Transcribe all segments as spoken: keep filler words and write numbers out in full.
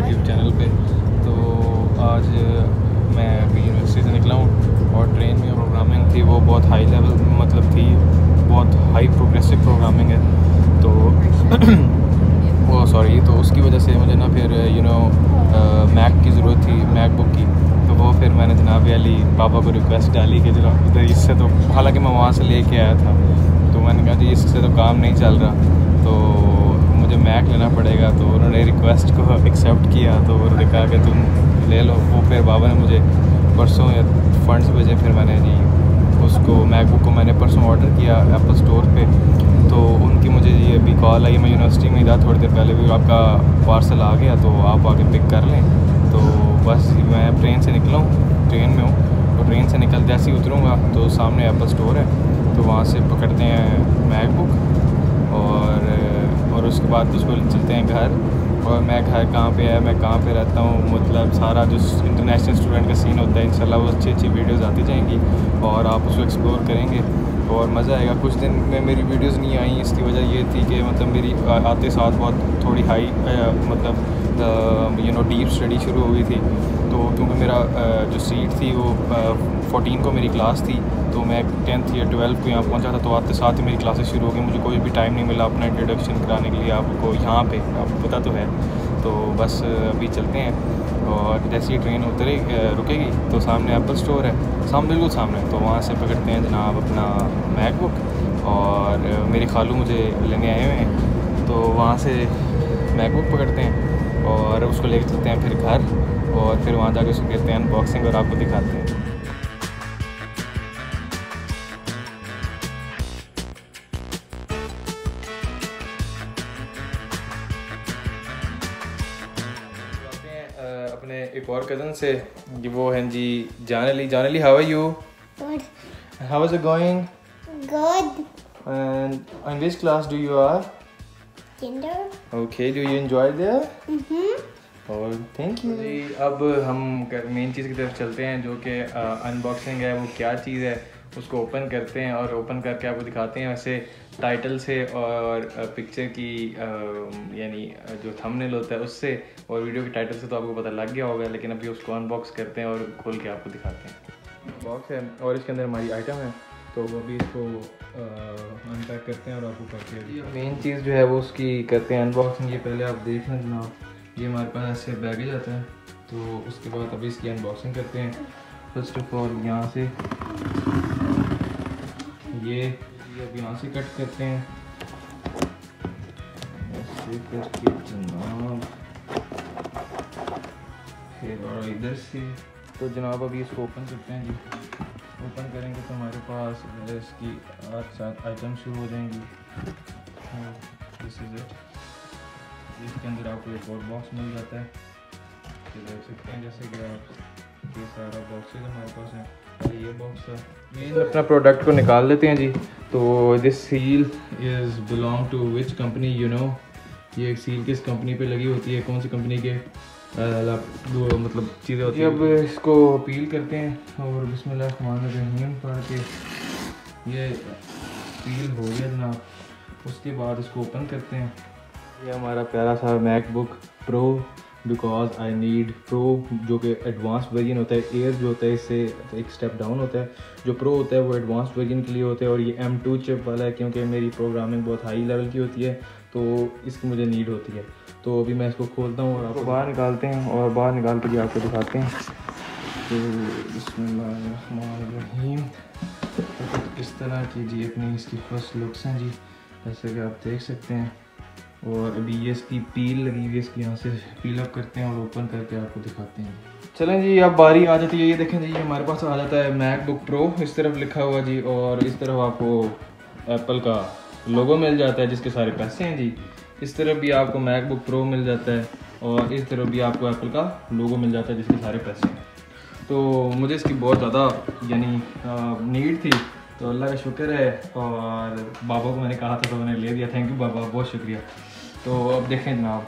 YouTube channel पे। तो आज मैं अभी यूनिवर्सिटी से निकला हूँ और ट्रेन में प्रोग्रामिंग थी, वो बहुत हाई लेवल मतलब थी, बहुत हाई प्रोग्रेसिव प्रोग्रामिंग है। तो वो सॉरी तो उसकी वजह से मुझे ना फिर यू नो मैक की ज़रूरत थी, मैकबुक की। तो वो फिर मैंने जनाब अली पापा को रिक्वेस्ट डाली कि जनाब इधर इससे तो, हालांकि मैं वहाँ से लेके आया था, तो मैंने कहा जी इससे तो काम नहीं चल रहा, तो मुझे मैक लेना पड़ेगा। तो उन्होंने रिक्वेस्ट को एक्सेप्ट किया, तो उन्होंने कहा कि तुम ले लो। वो फिर बाबा ने मुझे परसों या फंड्स भेजे, फिर मैंने जी उसको मैकबुक को मैंने परसों ऑर्डर किया एप्पल स्टोर पे। तो उनकी मुझे ये अभी कॉल आई, मैं यूनिवर्सिटी में ही था थोड़ी देर पहले, भी आपका पार्सल आ गया तो आप आके पिक कर लें। तो बस मैं ट्रेन से निकला हूँ, ट्रेन में हूँ। तो ट्रेन से निकल जैसे ही उतरूँगा तो सामने एप्पल स्टोर है, तो वहाँ से पकड़ते हैं मैकबुक और और उसके बाद उसको चलते हैं घर। और मैं घर कहाँ पे है, मैं कहाँ पे रहता हूँ, मतलब सारा जो इंटरनेशनल स्टूडेंट का सीन होता है, इंशाल्लाह वो अच्छी अच्छी वीडियोस आती जाएंगी और आप उसको एक्सप्लोर करेंगे और मज़ा आएगा। कुछ दिन में मेरी वीडियोस नहीं आई, इसकी वजह ये थी कि मतलब मेरी आते साथ बहुत थोड़ी हाई मतलब यू नो डीप स्टडी शुरू हो गई थी। तो क्योंकि मेरा जो सीट थी वो फोर्टीन को मेरी क्लास थी, तो मैं टेंथ या ट्वेल्थ को यहाँ पहुँचा था, तो आते साथ ही मेरी क्लासेस शुरू हो गई। मुझे कोई भी टाइम नहीं मिला अपना इंट्रोडक्शन कराने के लिए आपको यहाँ पे, आपको पता तो है। तो बस अभी चलते हैं और जैसे ही ट्रेन उतरे रुकेगी तो सामने एप्पल स्टोर है, सामने बिल्कुल सामने। तो वहाँ से पकड़ते हैं जनाब अपना मैकबुक और मेरे खालू मुझे लेने आए हुए हैं, तो वहाँ से मैकबुक पकड़ते हैं और उसको लेकर चलते हैं फिर घर, और फिर वहाँ जाकर उसको करते हैं अनबॉक्सिंग और आपको दिखाते हैं। अपने एक और कज़न से, कि वो हैं जी Jaan Ali. Jaan Ali, how are you? Good. How is it going? Good. And in which class do you are? Kinder. Okay, do you enjoy there? Mm-hmm. और थैंक यू जी। अब हम मेन चीज़ की तरफ चलते हैं, जो कि अनबॉक्सिंग है। वो क्या चीज़ है उसको ओपन करते हैं और ओपन करके आपको दिखाते हैं। वैसे टाइटल से और पिक्चर की यानी जो थंबनेल होता है उससे और वीडियो के टाइटल से तो आपको पता लग गया होगा, लेकिन अभी उसको अनबॉक्स करते हैं और खोल के आपको दिखाते हैं। बॉक्स है और इसके अंदर हमारी आइटम है, तो वो अभी इसको अनपैक करते हैं और आपको करके मेन चीज़ जो है वो उसकी करते हैं अनबॉक्सिंग। ये पहले आप देख लें जनाब, ये हमारे पास ऐसे बैगेज आता है, तो उसके बाद अभी इसकी अनबॉक्सिंग करते हैं। फर्स्ट ऑफ ऑल यहाँ से ये अब यहाँ से कट करते हैं, ऐसे करके जनाब, फिर और इधर से। तो जनाब अभी इसको ओपन करते हैं जी। ओपन करेंगे तो हमारे पास इसकी आठ सात आइटम शुरू हो जाएंगी। This is it. इसके अंदर आपको एक और बॉक्स मिल जाता है, ये देख सकते हैं जैसे कि आप, ये सारा बॉक्सेज हमारे पास है। ये बॉक्स है, मेन अपना प्रोडक्ट को निकाल लेते हैं जी। तो this seal is belong to which company, you know, ये सील किस कंपनी पे लगी होती है, कौन सी कंपनी के वो मतलब चीज़ें होती हैं। अब इसको पील करते हैं और बिस्मिल्लाहिर्रहमानिर्रहीम पढ़ के ये पील हो गया जनाब। उसके बाद इसको ओपन करते हैं। ये हमारा प्यारा सा MacBook Pro, because I need pro, जो कि एडवांस वर्जन होता है। एयर जो होता है इससे एक स्टेप डाउन होता है, जो प्रो होता है वो एडवांस वर्जन के लिए होता है, और ये एम टू चिप वाला है, क्योंकि मेरी प्रोग्रामिंग बहुत हाई लेवल की होती है, तो इसकी मुझे नीड होती है। तो अभी मैं इसको खोलता हूँ और आपको बाहर निकालते हैं और बाहर निकाल के आपको दिखाते हैं। तो बिस्मिल्लाहिर्रहमानिर्रहीम, तो इस तरह की जी अपनी इसकी फर्स्ट लुक्स हैं जी, जैसे कि आप देख सकते हैं। और अभी ये इसकी पील लगी हुई है, इसकी यहाँ से पील अप करते हैं और ओपन करके आपको दिखाते हैं। चलें जी, अब बारी आ जाती है, ये देखें जी हमारे पास आ जाता है मैकबुक प्रो, इस तरफ लिखा हुआ जी, और इस तरफ आपको एप्पल का लोगो मिल जाता है जिसके सारे पैसे हैं जी। इस तरफ भी आपको मैकबुक प्रो मिल जाता है और इस तरफ भी आपको एप्पल का लोगो मिल जाता है जिसके सारे पैसे हैं। तो मुझे इसकी बहुत ज़्यादा यानी नीड थी, तो अल्लाह का शुक्र है, और बाबा को मैंने कहा था तो उन्होंने ले दिया। थैंक यू बाबा, बहुत शुक्रिया। तो अब देखें जनाब,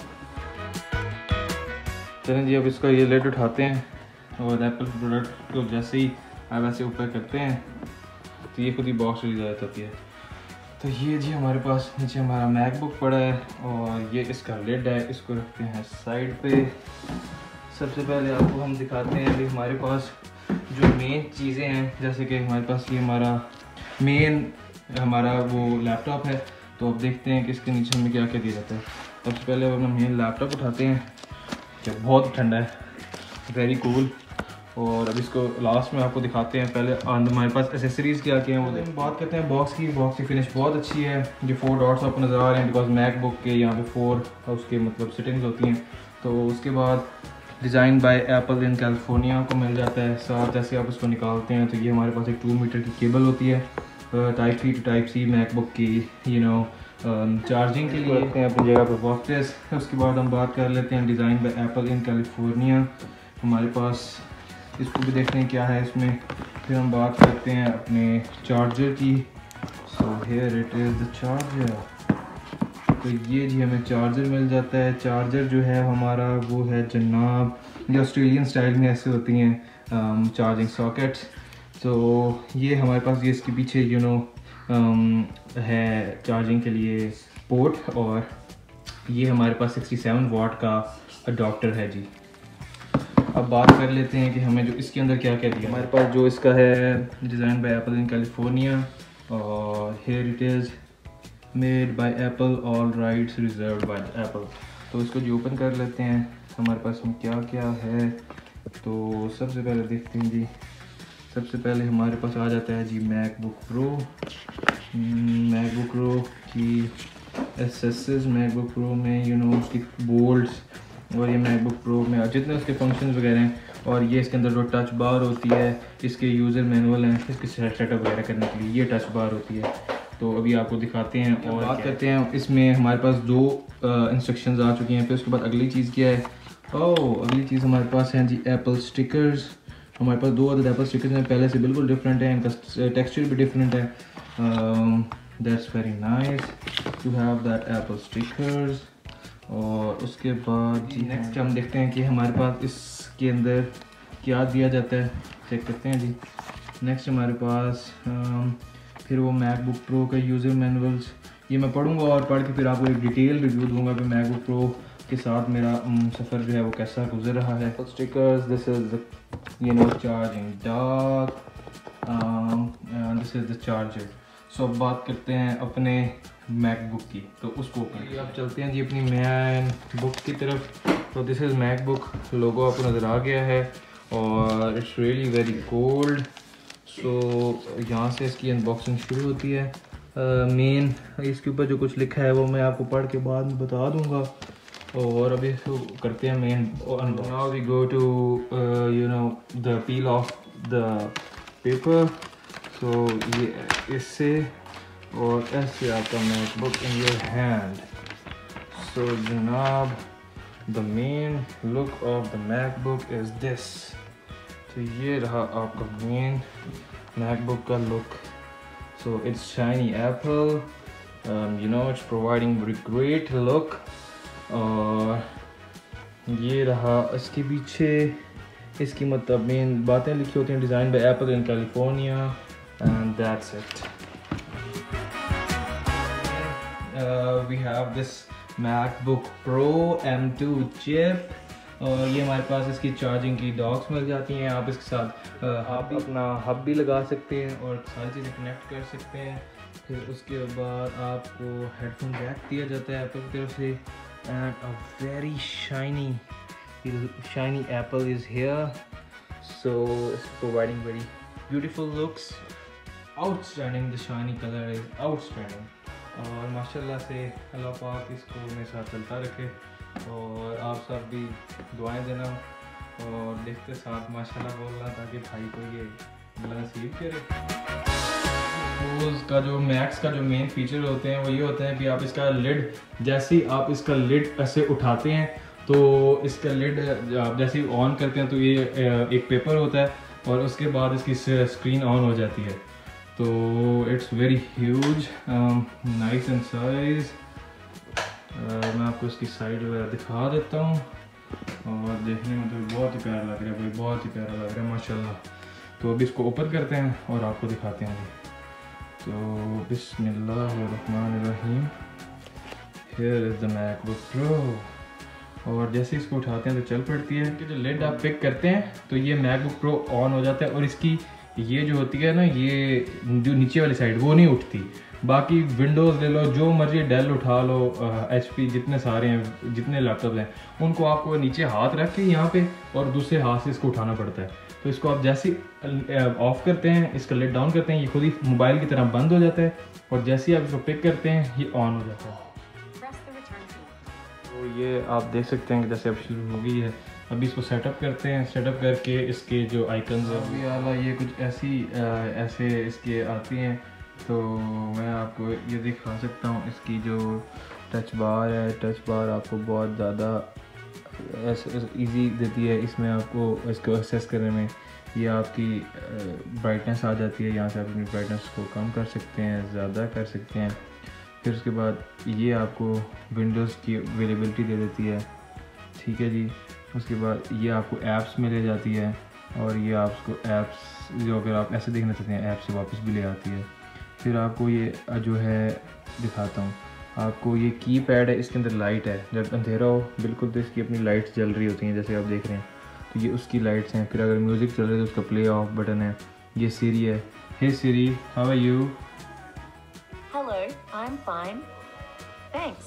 चलें जी अब इसका ये लेड उठाते हैं और एप्पल प्रोडक्ट को जैसे ही आप ऐसे ऊपर करते हैं तो ये खुद ही बॉक्स रिलीज आ जाती है। तो ये जी हमारे पास नीचे हमारा मैकबुक पड़ा है और ये इसका लिड है, इसको रखते हैं साइड पे। सबसे पहले आपको हम दिखाते हैं अभी हमारे पास जो मेन चीज़ें हैं, जैसे कि हमारे पास ये हमारा मेन हमारा वो लैपटॉप है। तो अब देखते हैं कि इसके नीचे हमें क्या क्या दिया जाता है। सबसे पहले अब हम मेन लैपटॉप उठाते हैं, जो बहुत ठंडा है, वेरी कूल। और अब इसको लास्ट में आपको दिखाते हैं। पहले हमारे पास एसेसरीज़ क्या क्या हैं वो हम बात करते हैं। बॉक्स की बॉक्स की फिनिश बहुत अच्छी है। जो फोर डॉट्स आपको नज़र आ रहे हैं बिकॉज मैकबुक के यहाँ पे फोर उसके मतलब सिटिंग्स होती हैं। तो उसके बाद design by Apple in California को मिल जाता है। साथ जैसे आप उसको निकालते हैं तो ये हमारे पास एक टू मीटर की केबल होती है, type C to type C MacBook की यू नो चार्जिंग के लिए रखते हैं अपनी जगह पर बॉक्सेस। उसके बाद हम बात कर लेते हैं design by Apple in California. हमारे पास इसको भी देखते हैं क्या है इसमें। फिर हम बात करते हैं अपने चार्जर की। So here it is the charger. तो ये जी हमें चार्जर मिल जाता है। चार्जर जो है हमारा वो है जनाब, ये ऑस्ट्रेलियन स्टाइल में ऐसे होती हैं चार्जिंग सॉकेट्स। तो ये हमारे पास ये इसके पीछे यू नो है चार्जिंग के लिए पोर्ट, और ये हमारे पास सिक्सटी सेवन वाट का अडॉप्टर है जी। अब बात कर लेते हैं कि हमें जो इसके अंदर क्या क्या दिया। हमारे पास जो इसका है design by Apple in California, और here it is made by Apple, all rights reserved by Apple. तो इसको जो ओपन कर लेते हैं हमारे पास में क्या क्या है। तो सबसे पहले देखते हैं जी, सबसे पहले हमारे पास आ जाता है जी मैकबुक प्रो। मैकबुक प्रो की एसेसरीज मैकबुक प्रो में यू नो उसकी बोल्ट्स, और ये मैकबुक प्रो में जितने उसके फंक्शंस वगैरह हैं, और ये इसके अंदर जो टच बार होती है, इसके यूज़र मैनुअल हैं इसके सेटअप वगैरह करने के लिए, ये टच बार होती है। तो अभी आपको दिखाते हैं और बात करते हैं। इसमें हमारे पास दो इंस्ट्रक्शंस आ चुकी हैं। फिर उसके बाद अगली चीज़ क्या है, ओह अगली चीज़ हमारे पास है जी एप्पल स्टिकर्स। हमारे पास दो अदर एप्पल स्टिकर्स हैं, पहले से बिल्कुल डिफरेंट है, इनका टेक्सचर भी डिफरेंट है। That's very nice to have that Apple stickers. और उसके बाद जी नेक्स्ट हम देखते हैं कि हमारे पास इसके अंदर क्या दिया जाता है, चेक करते हैं जी। नेक्स्ट हमारे पास um, फिर वो मैकबुक प्रो का यूज़र मैनुअल्स, ये मैं पढ़ूंगा और पढ़ के फिर आपको एक डिटेल रिव्यू दूंगा कि मैकबुक प्रो के साथ मेरा um, सफ़र जो है वो कैसा गुजर रहा है। Stickers, this is you know charging dock, this is the charger. So अब बात करते हैं अपने मैकबुक की, तो उसको ओपन अब चलते हैं जी अपनी मैन बुक की तरफ। तो दिस इज़ मैकबुक, लोगो आपको नज़र आ गया है और it's really very cold. So यहाँ से इसकी अनबॉक्सिंग शुरू होती है। मेन uh, इसके ऊपर जो कुछ लिखा है वो मैं आपको पढ़ के बाद में बता दूंगा। और अभी इसको करते हैं main. Now we go to you know the peel off the paper. So ये इससे और ऐसे आपका MacBook in your hand. So जनाब the main look of the MacBook is this. तो ये रहा आपका मेन मैकबुक का look. So it's shiny Apple, you know it's providing very great look. और ये रहा इसके पीछे इसकी मतलब मेन बातें लिखी होती हैं, design by Apple in California, and that's it. We have this MacBook Pro M two chip, और ये हमारे पास इसकी चार्जिंग की डॉक्स मिल जाती हैं। आप इसके साथ आप अपना हब भी लगा सकते हैं और सारी चीज़ें कनेक्ट कर सकते हैं। फिर उसके बाद आपको हेडफोन जैक दिया जाता है एप्पल की तरफ से, and a very shiny shiny Apple is here. So it's providing very beautiful looks, outstanding, the shiny colour is outstanding. और माशाल्लाह से अल्लाह पाक इसको मेरे साथ चलता रखे, और आप सब भी दुआएं देना और देखते साथ माशाल्लाह बोलना, ताकि भाई को ये अल्लाह नसीब करे। उसका जो मैक्स का जो मेन फीचर होते हैं वो ये होता है कि आप इसका लिड, जैसे ही आप इसका लिड ऐसे उठाते हैं तो इसका लिड आप जैसे ही ऑन करते हैं तो ये एक पेपर होता है, और उसके बाद इसकी स्क्रीन ऑन हो जाती है। तो it's very huge, nice in size. मैं आपको इसकी साइड वगैरह दिखा देता हूँ, और देखने में तो बहुत ही प्यारा लग रहा है भाई, बहुत ही प्यारा लग रहा है माशाल्लाह। तो अभी इसको ओपन करते हैं और आपको दिखाते हैं। तो बिस्मिल्लाहिर्रहमानिर्रहीम, here is the MacBook Pro. और जैसे इसको उठाते हैं तो चल पड़ती है कि जो लिड आप पिक करते हैं तो ये मैकबुक प्रो ऑन हो जाता है, और इसकी ये जो होती है ना, ये जो नीचे वाली साइड वो नहीं उठती। बाकी विंडोज़ ले लो, जो मर्जी डेल उठा लो, एच पी, जितने सारे हैं, जितने लैपटॉप हैं, उनको आपको नीचे हाथ रख के यहाँ पे और दूसरे हाथ से इसको उठाना पड़ता है। तो इसको आप जैसे ऑफ करते हैं, इसका लिड डाउन करते हैं, ये खुद ही मोबाइल की तरह बंद हो जाता है, और जैसे ही आप इसको पिक करते हैं ये ऑन हो जाता है। तो ये आप देख सकते हैं कि जैसे अब शुरू हो गई है। अभी इसको सेटअप करते हैं। सेटअप करके इसके जो आइकन्स हैं अभी आला ये कुछ ऐसी आ, ऐसे इसके आती हैं, तो मैं आपको ये दिखा सकता हूँ। इसकी जो टच बार है, टच बार आपको बहुत ज़्यादा इजी देती है। इसमें आपको इसको एक्सेस करने में ये आपकी ब्राइटनेस आ जाती है, यहाँ से आप अपनी ब्राइटनेस को कम कर सकते हैं, ज़्यादा कर सकते हैं। फिर उसके बाद ये आपको विंडोज़ की अवेलेबिलिटी दे देती है, ठीक है जी। उसके बाद ये आपको ऐप्स में ले जाती है, और ये आपको ऐप्स जो अगर आप ऐसे देखना चाहते हैं ऐप से वापस भी ले आती है। फिर आपको ये जो है दिखाता हूँ, आपको ये की पैड है, इसके अंदर लाइट है। जब अंधेरा हो बिल्कुल तो इसकी अपनी लाइट्स जल रही होती हैं, जैसे आप देख रहे हैं, तो ये उसकी लाइट्स हैं। फिर अगर म्यूज़िक चल रहा है तो उसका प्ले ऑफ बटन है। ये सीरी है, hey Siri how are you. Hello, I'm fine. Thanks.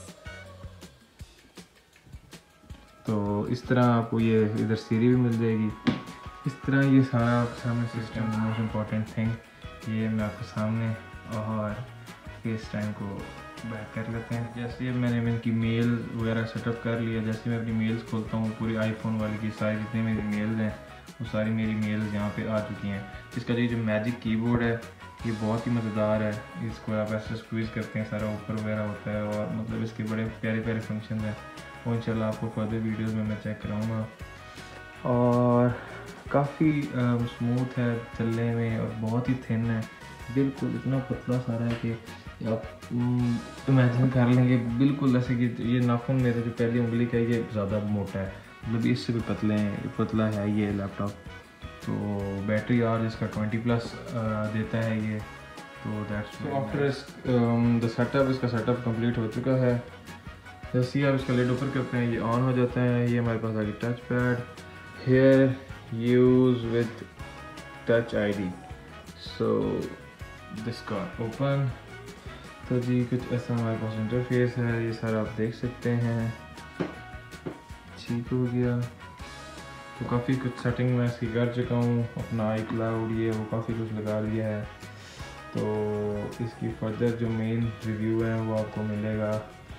तो इस तरह आपको ये इधर सीरी भी मिल जाएगी। इस तरह ये सारा आपके सामने सिस्टम, मोस्ट इम्पॉर्टेंट थिंग ये मैं आपके सामने, और फेस टाइम को बैक कर लेते हैं। जैसे मैंने इनकी मेल वगैरह सेटअप कर लिया, जैसे मैं अपनी मेल्स खोलता हूँ, पूरी आईफोन वाली की सारी जितनी मेरी मेल्स हैं वो सारी मेरी मेल्स यहाँ पे आ चुकी हैं। इसका ये जो मैजिक कीबोर्ड है ये बहुत ही मज़ेदार है। इसको आप ऐसे स्क्वीज़ करते हैं, सारा ऊपर वगैरह होता है, और मतलब इसके बड़े प्यारे प्यारे फंक्शन हैं। वो इंशाल्लाह आपको फर्दर वीडियोस में मैं चेक कराऊंगा। और काफ़ी स्मूथ है चलने में, और बहुत ही थिन है, बिल्कुल इतना पतला सारा है कि आप इमेजिन कर लेंगे बिल्कुल ऐसे कि ये नाखून मेरे जो पहली उंगली का ये ज़्यादा मोटा है, मतलब इससे भी पतले हैं, पतला है ये लैपटॉप। तो बैटरी आर इसका ट्वेंटी प्लस देता है ये। तो दैट्स आफ्टर द सेटअप, इसका सेटअप कंप्लीट हो चुका है। जैसे ही आप इसका लिड ऊपर करते हैं ये ऑन हो जाता है। ये हमारे पास आ गई touch pad, here use with touch ID, so this got open. तो जी कुछ ऐसा हमारे पास इंटरफेस है, ये सारा आप देख सकते हैं। ठीक हो गया। तो काफ़ी कुछ सेटिंग मैं इसकी कर चुका हूँ, अपना आई क्लाउड ये वो काफ़ी कुछ लगा लिया है। तो इसकी फर्दर जो मेन रिव्यू है वो आपको मिलेगा,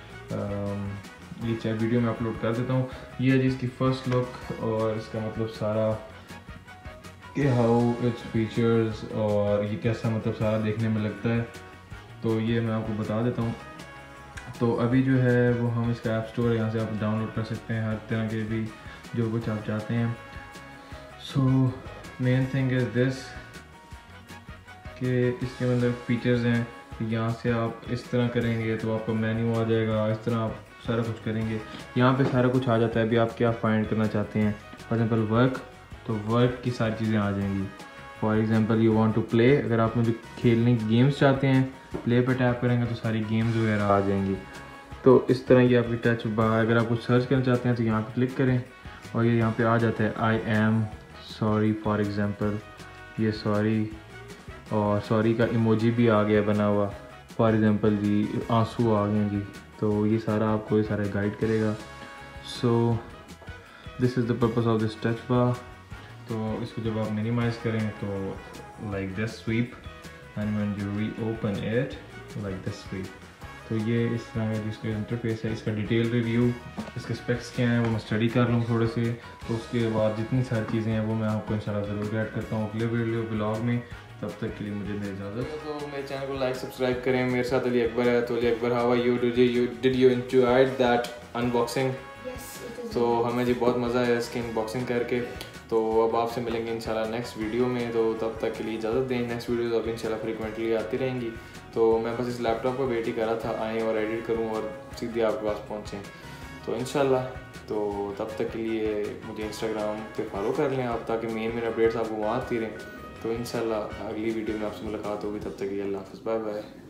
ये चाहे वीडियो में अपलोड कर देता हूँ। ये है जी इसकी फ़र्स्ट लुक, और इसका मतलब सारा कि हाउ इट्स फीचर्स और ये कैसा मतलब सारा देखने में लगता है, तो ये मैं आपको बता देता हूँ। तो अभी जो है वो हम इसका ऐप स्टोर यहाँ से आप डाउनलोड कर सकते हैं, हर तरह के भी जो कुछ आप चाहते हैं। So main thing is this कि इसके अंदर फीचर्स हैं, यहाँ से आप इस तरह करेंगे तो आपका मेन्यू आ जाएगा, इस तरह आप सारा कुछ करेंगे, यहाँ पे सारा कुछ आ जाता है। अभी आप क्या फाइंड करना चाहते हैं, फॉर एग्जांपल वर्क, तो वर्क की सारी चीज़ें आ जाएंगी। For example you want to play, अगर आप मुझे खेलने की गेम्स चाहते हैं, प्ले पे टैप करेंगे तो सारी गेम्स वगैरह आ जाएंगी। तो इस तरह ये आपकी टच बार, अगर आप कुछ सर्च करना चाहते हैं तो यहाँ पे क्लिक करें और ये यहाँ पे आ जाता है I am sorry for example, ये सॉरी, और सॉरी का इमोजी भी आ गया बना हुआ, फॉर एग्जांपल जी आंसू आ गए जी। तो ये सारा आपको ये सारा गाइड करेगा। So this is the purpose of this touch bar. तो इसको जब आप मिनिमाइज़ करें तो like this sweep, and when you reopen it like this sweep. तो ये इस तरह का जिसका इंटरफेस है। इसका डिटेल रिव्यू, इसके स्पेक्स क्या हैं वो मैं स्टडी कर लूँ थोड़े से, तो उसके बाद जितनी सारी चीज़ें हैं वो मैं आपको इंशाल्लाह ज़रूर गाइड करता हूँ अगले वीडियो ब्लॉग में। तब तक के लिए मुझे मेरी इजाज़त। तो मेरे चैनल को लाइक सब्सक्राइब करें। मेरे साथ अली अकबर है। तो Ali Akbar, how are you, did you did you enjoyed that unboxing? तो हमें जी बहुत मज़ा आया इसकी अनबॉक्सिंग करके। तो अब आपसे मिलेंगे इंशाल्लाह नेक्स्ट वीडियो में। तो तब तक के लिए इजाज़त दें। नेक्स्ट वीडियो अब इंशाल्लाह फ्रीक्वेंटली आती रहेंगी। तो मैं बस इस लैपटॉप पर वेट ही कर रहा था आएँ और एडिट करूँ और सीधे आपके पास पहुँचें तो इंशाल्लाह। तो तब तक के लिए मुझे इंस्टाग्राम पे फॉलो कर लें आप, ताकि मेन मेरे अपडेट्स आपको वहाँ आती रहें। तो इंशाल्लाह अगली वीडियो में आपसे मुलाकात होगी, तब तक के लिए अल्लाह हाफ़िज़, बाय बाय।